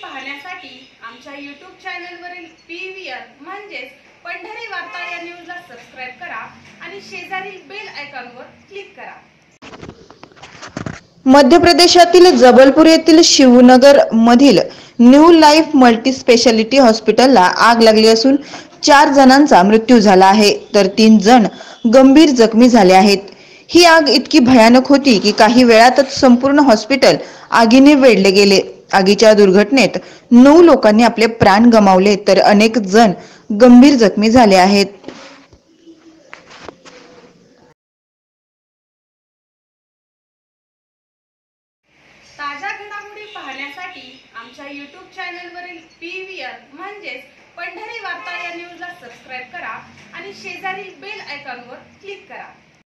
पाहण्यासाठी आमच्या YouTube चॅनलवरील PVR म्हणजेच पंढरी वार्ता या न्यूजला सबस्क्राइब करा आणि शेजारील बेल आयकॉनवर क्लिक करा। मध्य प्रदेशातील जबलपूर येथील शिवनगर मधील न्यू लाईफ मल्टी स्पेशालिटी हॉस्पिटलला आग लागली असून 4 जणांचा मृत्यू झाला आहे तर 3 जण गंभीर जखमी झाले आहेत। ही आग इतकी भयानक होती की काही वेळातच संपूर्ण हॉस्पिटल आगीने वेढले गेले। आगीच्या दुर्घटनेत 9 लोकांनी आपले प्राण गमावले तर अनेक जण गंभीर जखमी झाले आहेत। ताज्या घडामोडी पाहण्यासाठी आमच्या YouTube चॅनलवरील PVR म्हणजेच पंढरी वार्ता या न्यूजला सबस्क्राइब करा आणि शेजारील बेल आयकॉनवर क्लिक करा।